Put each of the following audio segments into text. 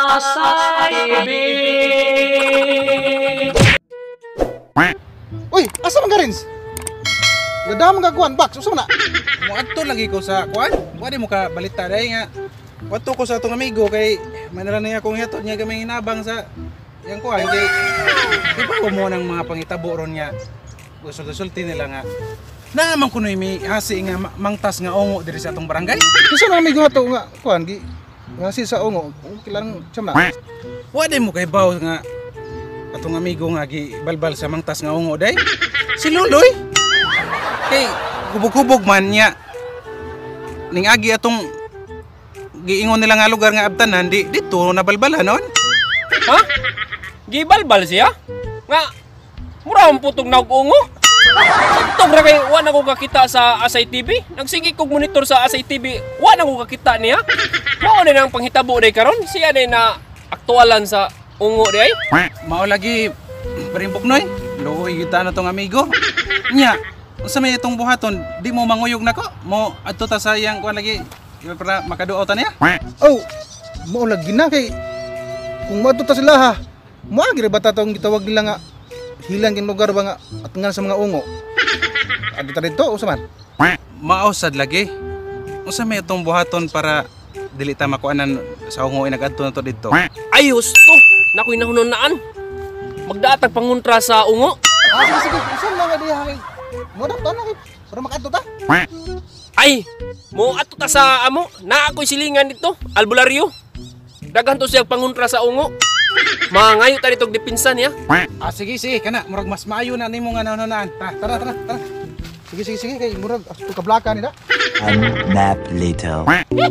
Uy, asa man ka, Rins? Gada mo kakuan, Bax, usa man na? Muadto lagi ko sa kuan. Wala mo ka balita dai nga. Wato ko sa atong amigo kay manara niya kung yato niya gamay hinabang sa yang kuan kay di ba mo nang mga pangitabo ron niya. Gusto-gusulti nila nga. Naman kuno may hasi nga mangtas nga ongo diri sa atong barangay. Usa man amigo ato nga kuan gi ngasi sa ongo, kilang siyam na. Wala mo kay baw nga atong amigo nga gibalbal sa mangtas nga ongo day. Si Luloy. Kay kubog-kubog man niya. Ning agi atong giingon nila nga lugar nga abtanan di dito nabalbala non. Ha? Gibalbal siya? Nga mura ang putong naug-ungo. Tog ra kay wa na ko kakita sa Asay TV. Nagsigi kog monitor sa Asay TV. Wa na ko kakita niya. Mao ni nang panghitabo day karon. Siya day na aktualan sa ungo day. Mao lagi barimbok noy. Luoy kita na tong amigo. Nya, unsa may itong buhaton? Di mo manguyog nako. Mo adto ta sa iyang kuan lagi para makaduaw ta niya. Oh, mao lagi na kay kung madto ta sila ha. Mo agi ba ta tong gitawag nila nga hilang kin lugar ba nga atengan sa mga ungo. Adto ta dito usa man? Mausad lagi. Unsa may itong buhaton para dili ta makuanan sa ungo inagadto na to dito. Ayos to. Nakoy nahununaan. Magdaatag panguntra sa ungo. Sige, usa man nga diha kay mo daw na kay para makadto ta. Ay, mo ato ta sa amo. Na ako'y silingan dito, albularyo. Daghan to siya panguntra sa ungo. Mangayo ta dito dipinsan ya. Sige kana murag mas maayo na nimo nga nahununaan. Tara. Sige kay murag asto ka blaka nila. A nap later.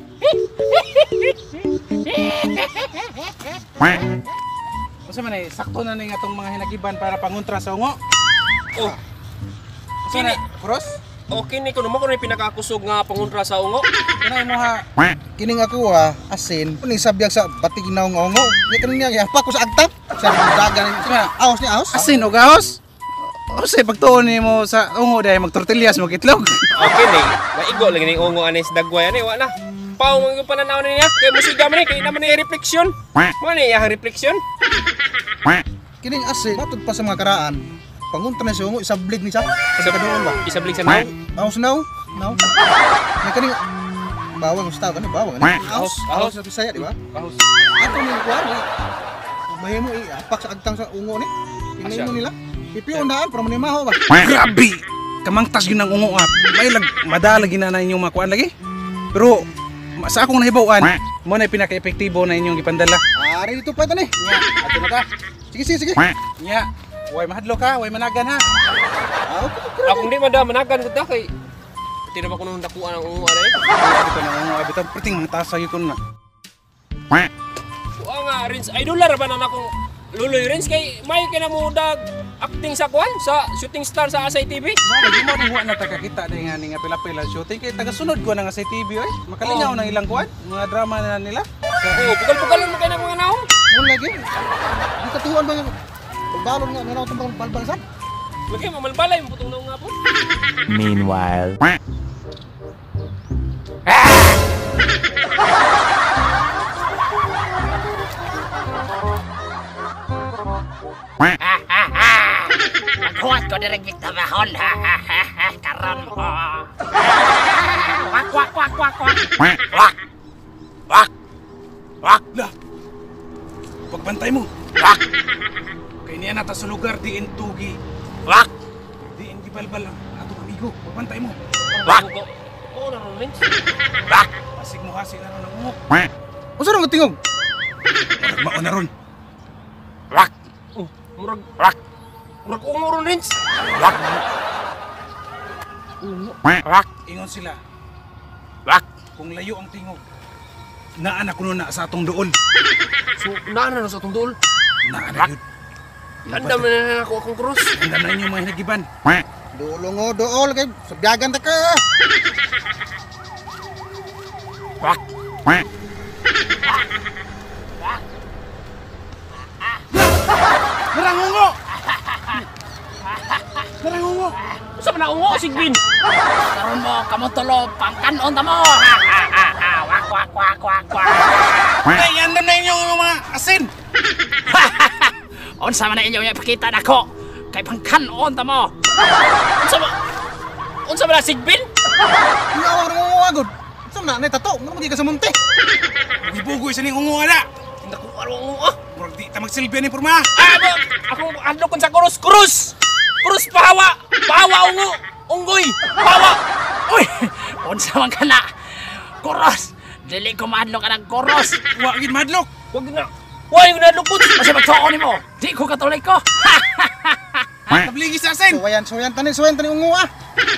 Unsa man ay sakto na ning atong mga hinagiban para panguntra sa ungo? Oh, Unsa na cross? okay ni kuno mo kuno pinakakusog nga panguntra sa ungo. Kanay mo ha. Kining ako ha, asin, kuning sabyag sa batig na ongo. Di kanin niya pa ko sa agtap. Sa dagan ni aos ni aos. Asin o gaos? Unsa pagtuon nimo sa ungo dai magtortillas mo itlog? Okay ni, maigo lang ni ungo anis dagway ani wa na. Pao mo pananaw niya kay musiga man ni kay naman ni refleksyon. Mo ni yang refleksyon. Kining asin, matod pa sa mga karaan. Pangunta na siya ongo, isablig ni siya. Sa kadoon ba? Isablig sa naw. Aos now. Nga kaning bawang gusto ka ni bawang. Aos sa Bisaya, di ba? Kahos. Ato ni kuan ni. Mahimo apak sa agtang sa ungo ni. Tingnan mo nila. Pipion daan para manimaho ba? Grabe. Kamangtas yun ang ungo up. May madalag na inyong makuan lagi. Pero sa akong nahibawan, mo na pinaka-epektibo na inyong ipandala. Ari dito pa ito ni. Nya, ato na ka. Sige. Nya, way mahadlo ka, way managan ha. Akong di managan ko ta kay pati na ba kuno dakuan ang ungo ani. Ito na ungo abito perting mga tasa yun ko na. Wa nga Rins idolar ba na akong Luloy Rins kay may kana mo dag acting sa kuan sa shooting star sa Asay TV. Di mo rin na takakita na nga nga pila-pila shooting kay tagasunod ko na nga sa TV oy. Makalingaw ng ilang kuan, mga drama na nila. Oo, pugal-pugalan mo kay na mga naong. Mo lagi. Di katuan ba yung balon nga nanaw tong balbalsan? Lagi mamalbalay mo putong naong nga po. Meanwhile. Maghuwat ko direk Victorahon. Karon mo. Wak. Lah. Pagbantay mo. Wak. Kay niya nata sa lugar diin tugi. Wak. Diin gibalbal ang atong amigo. Pagbantay mo. Wak. Oo na ron Rins. Wak. Pasig mo hasi na ron ang ungo. Unsa ra tingog? Mao na ron. Wak. Murag Wak. ungo ron Rins. Wak. Wak. Ingon sila. Wak. Kung layo ang tingog. Naanak ko na sa atong dool. So nana na sa tong dul. Naanak yun. Handa man na ako akong cross. Handa na inyong mga hinagiban. Dulong dool kay sabyagan ta ka. Wak. Narangungo! Narangungo! Sa man na ungo sigbin. Karon mo kamo tulo pangkanon ta mo. Wak. Ay, andun na inyong mga asin. Unsa man na inyo ipakita nako? Kay pangkanon ta mo. Unsa ba na sigbin? Ingawag mo agod. Sa na tato, mo magi ka sa munti. Gibugoy sa ning ungo ana. Naku, ano? Murag di ta magsilbi ni porma. Ako ano kun sa kurus. Kurus pahawa. Pahawa ungo. Unggoy. Pahawa. Uy, unsa man kana? Koros. Dili ko madlok ka ng koros. Wa gid madlok. Wag na. Why yung nalupot? Kasi magtuon nimo. Di ko katuloy ko. Tabligi sa asin. Suwayan tanin ungo ah.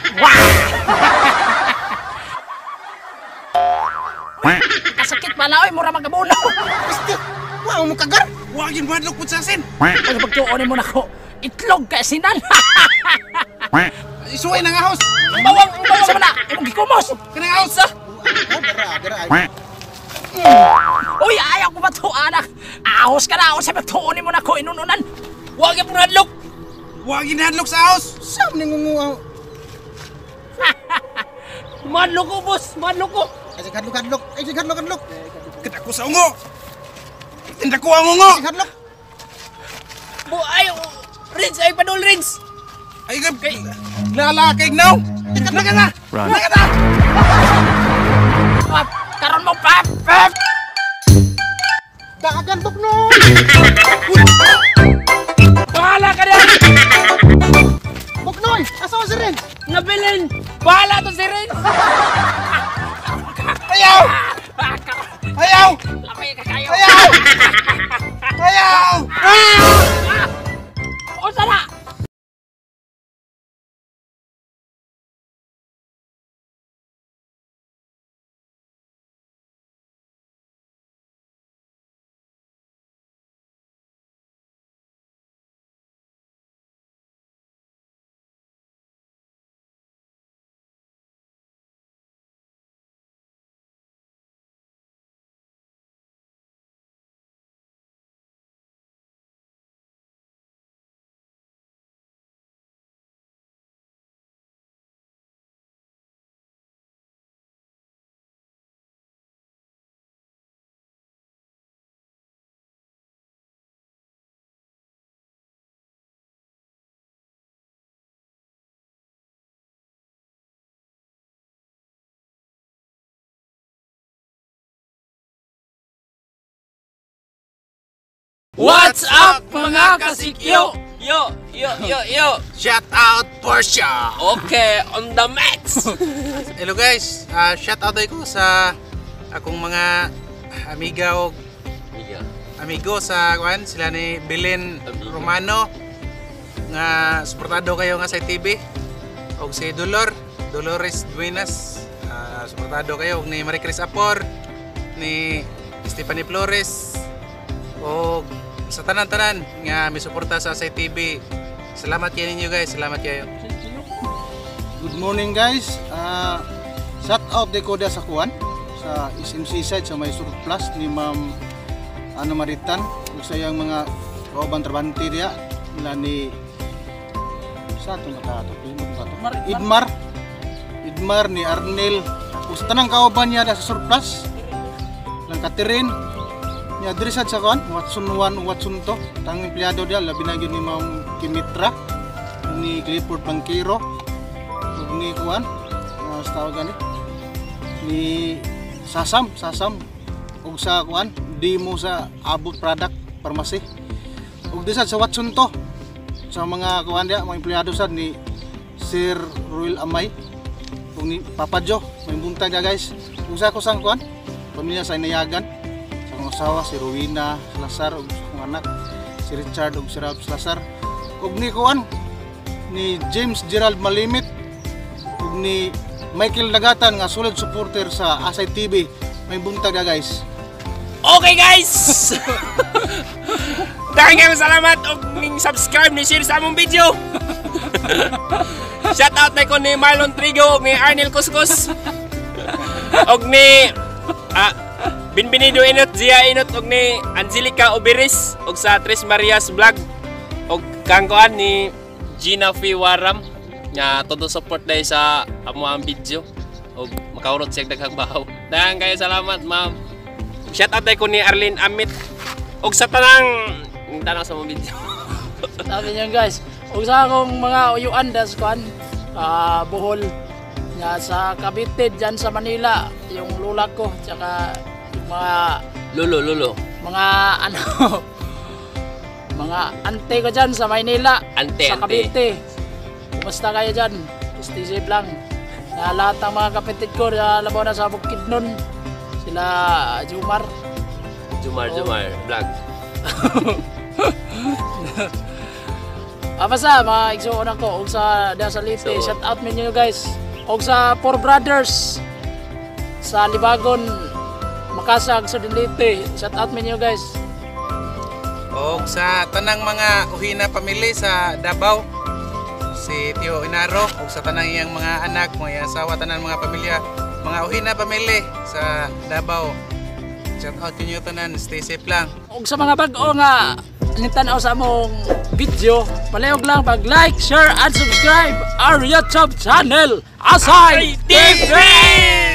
Kasakit pala oy, mura magabuno. Pasti. Wow, mo kagar. Wa gid madlok pud sa asin. Kasi magtuon nimo nako. Itlog ka sinan. Isuway nang ahos. Ang bawang. Sa mana, imong gikumos. Kanang ahos sa. Dara. Uy, ayaw ko matuan anak. Ahos ka na, sa magtuon nimo nako inununan. Wag yung punadlok. Wa gid hadlok sa ahos. Sam ning ungo ah. Madlok ko, boss. Madlok ko. Ay kadlok. Kada ko sa ungo. Tinda ko ang ungo. Kadlok. Ay, Rins. Ay, padol, Rins. Ay gab kay lalakig now. Tinda ka na. Run. Karon mo pap, pap. Dagan no. Bahala ka na. Buknoy, asa si Ren? Nabilin. Bahala to si Rins. Ayaw. Ayaw. Lamay ka kayo. Ayaw. Ayaw. O sana. What's up, mga kasikyo? Yo. Shout out Porsche. Okay, on the max. Hello guys. Shout out ko sa akong mga amiga o amigo sa kuan sila ni Belen Romano nga suportado kayo nga sa TV og si Dolores Duenas suportado kayo og ni Marie Chris Apor ni Stephanie Flores o sa tanan-tanan nga misuporta sa TV. Salamat kayo ninyo guys, salamat kayo. Good morning guys. Shout out ko sa kuan sa SMC side sa may surplus ni Ma'am Ano Maritan ug sa iyang mga kauban trabante diya nila ni sa atong katato Idmar ni Arnel ug sa tanang kauban niya sa surplus lang Catherine niya diri sad sa kuan Watson 1 Watson 2 tang empleyado diya labi na gyud ni Ma'am Kimitra ni Clifford Bangkiro ug ni kuan sa tawag ni Sasam ug sa kuan demo sa Abot Product Pharmacy ug di sad sa Watson to sa mga kuan dia mga empleyado sad ni Sir Royal Amay ug ni Papa Jo may buntag dia guys ug sa ko sang kuan pamilya sa Inayagan sa akong asawa si Rowena Salazar ug sa akong anak si Richard ug si Ralph Salazar ug ni kuan ni James Gerald Malimit ug ni Michael Dagatan nga solid supporter sa Asay TV. May buntag na guys. Okay guys. Daghang salamat og ning subscribe ni share sa among video. Shout out na ko ni Marlon Trigo og ni Arnel Kuskus. Og ni Binbinido Inot, Zia Inot og ni Angelica Oberis og sa Tres Marias Vlog og kangkoan ni Gina Fiwaram nga todo support dahil sa amo ang video og makaurot siya daghang bahaw. Daghang kayo salamat ma'am. Shout out ko ni Arlene Amit. Og sa tanang sa mga video. Sabi niyo guys, ug sa akong mga uyuan das kuan, Bohol, ya sa Cavite diyan sa Manila, yung lula ko, tsaka yung mga Lolo. mga ano, mga ante ko diyan sa Maynila, Ante. sa Cavite. Kumusta kayo diyan? Stay safe lang. Na lahat ng mga kapitid ko na labaw na sa Bukidnon, sila Jumar. Jumar vlog. Basta mga igsuon ako og sa Leyte, So, shout out minyo guys. Og sa Four Brothers sa Libagon, Makasag sa Leyte, shout out minyo guys. O sa tanang mga uhina pamilya sa Davao, si Tio Inaro, o sa tanang iyang mga anak, mga asawa, tanang mga pamilya, mga uhina pamilya sa Davao. Shout out ninyo tanan, stay safe lang. Og sa mga bag-o nga nitanaw sa among video, palihog lang pag-like, share, and subscribe our YouTube channel, Asay TV!